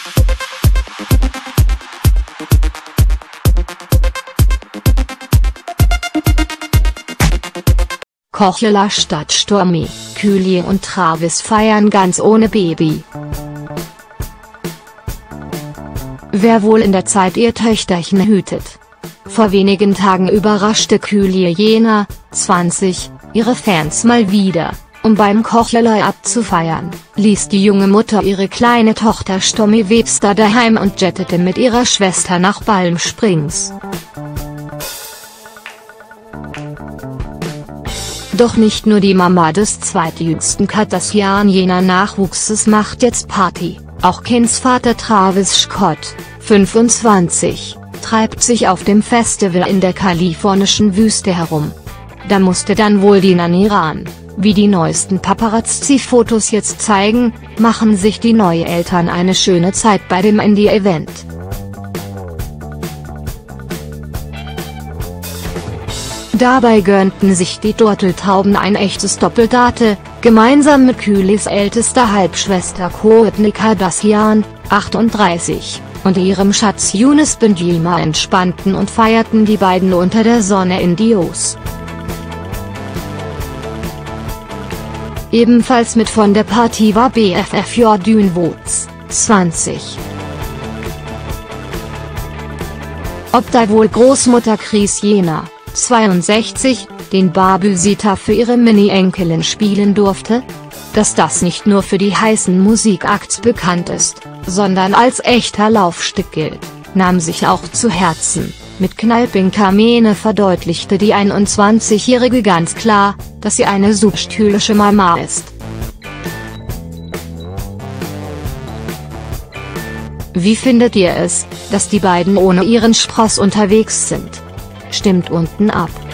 Coachella statt Stormi, Kylie und Travis feiern ganz ohne Baby. Wer wohl in der Zeit ihr Töchterchen hütet? Vor wenigen Tagen überraschte Kylie Jenner, 20, ihre Fans mal wieder, um beim Coachella abzufeiern, ließ die junge Mutter ihre kleine Tochter Stormi Webster daheim und jettete mit ihrer Schwester nach Palm Springs. Doch nicht nur die Mama des zweitjüngsten Kardashian Jenner Nachwuchses macht jetzt Party, auch Kindsvater Travis Scott, 25, treibt sich auf dem Festival in der kalifornischen Wüste herum. Da musste dann wohl die Nanny ran. Wie die neuesten Paparazzi-Fotos jetzt zeigen, machen sich die Neueltern eine schöne Zeit bei dem Indie-Event. Dabei gönnten sich die Turteltauben ein echtes Doppeldate, gemeinsam mit Kylies ältester Halbschwester Kourtney Kardashian, 38, und ihrem Schatz Younes Bendjima entspannten und feierten die beiden unter der Sonne in Dios. Ebenfalls mit von der Party war BFF Jordan Woods, 20. Ob da wohl Großmutter Kris Jenner, 62, den Babysita für ihre Mini-Enkelin spielen durfte? Dass das nicht nur für die heißen Musikakts bekannt ist, sondern als echter Laufstück gilt, nahm sich auch zu Herzen. Mit knallpinker Mähne verdeutlichte die 21-Jährige ganz klar, dass sie eine substylische Mama ist. Wie findet ihr es, dass die beiden ohne ihren Spross unterwegs sind? Stimmt unten ab.